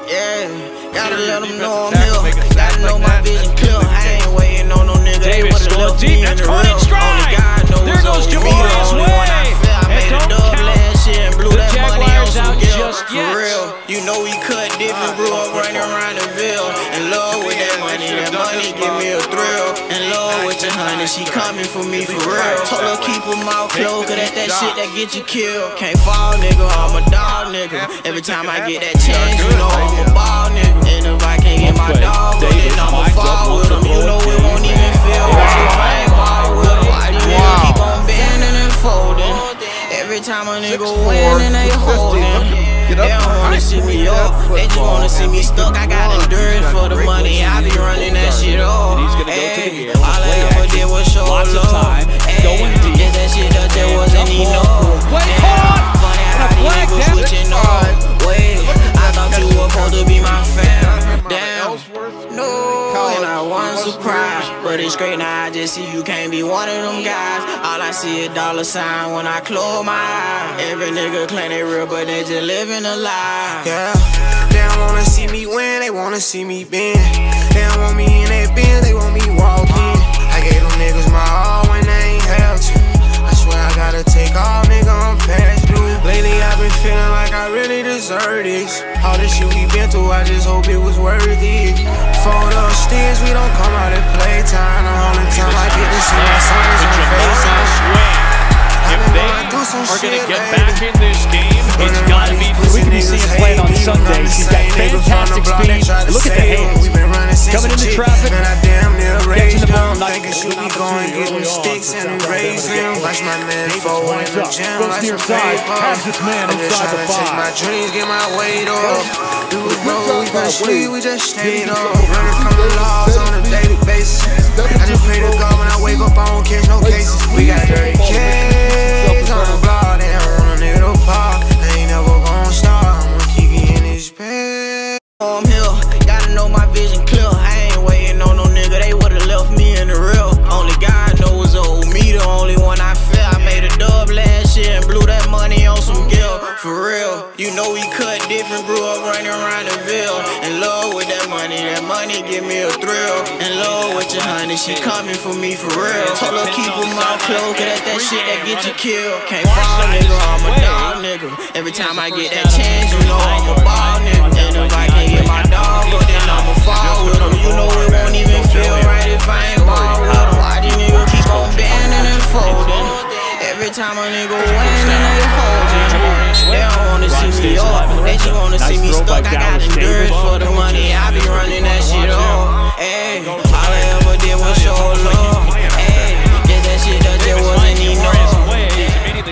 Yeah, gotta let them know I'm here. Gotta know my vision clear. I ain't waiting on no nigga. They would've left me in the real. Only God knows there goes Jamal's way. I made a dub last year and blew that money on some gill. For real, you know we cut different. Grew up running around the Ville. In love with that money give me a thrill. In love with your honey, she coming for me for real. Told her keep her mouth closed, cause that's that shit that get you killed. Can't fall, nigga, I'm a dog, nigga. Every time I get that chance, you know I'm a ball, nigga. And if I can't get my dog, then I'ma fall with him. You know it won't even feel right if I ain't ball with him. Why these niggas keep on bending and folding? Every time a nigga win and they holding. They don't wanna see me up, they just wanna see me stuck. I got endurance for the money, I be running that shit off. Ay, all I ever did was show love. Get that shit up, there wasn't enough. Funny how these niggas switching up. Wait, I thought you were supposed to be my fam. Damn, no, and I wasn't surprised. But it's great now, I just see you can't be one of them guys. All I see is $sign when I close my eyes. Every nigga claim they real, but they just living a lie. Yeah, they don't wanna see me win, they wanna see me bend. They don't want me in that bin, they want me walking. I gave them niggas my all when they ain't have to. I swear I gotta take all, nigga, I'm past due. Lately I've been feeling like I really deserve this. All this shit we been through, I just hope it was worth it. Fold up stairs, we don't come out at playtime. The only time I get to see my son is on FaceTime. If they are gonna get back in this game, it's gotta be. We can be seeing him playing on Sundays. He's got fantastic speed. Look at the hands. Coming into traffic, catching the ball. Thinking she be going, getting sticks and raising. Watch my man fold in the gym like some paper. I'm just trying to chase my dreams, get my weight up. Do the road, we gon' sleep, we just stayed up. Running from the laws on a daily basis. I just pray to God when I wake up, I don't catch no cases. We got dirty kids on the block, they don't want a nigga to pop. I ain't never gon' stop, I'ma keep getting this bag. I'm here, gotta know my vision clear. I ain't waiting on no nigga, they would've left me in the real. Only God knows old me, the only one I feel. I made a dub last year and blew that money on some gill. For real, you know we cut different. Grew up running around the Ville. In love with that money give me a thrill. In love with your honey, she coming for me for real. Told her keep her mouth closed, cause that's that shit that get you killed. Can't fall, nigga, I'm a dog, nigga. Every time I get that chance, you know I'm a ball, nigga. And if I can't get my dog, then I'ma fall with him. You know it won't even feel right if I ain't ball with him. Why these niggas keep on bending and folding? Every time a nigga win and they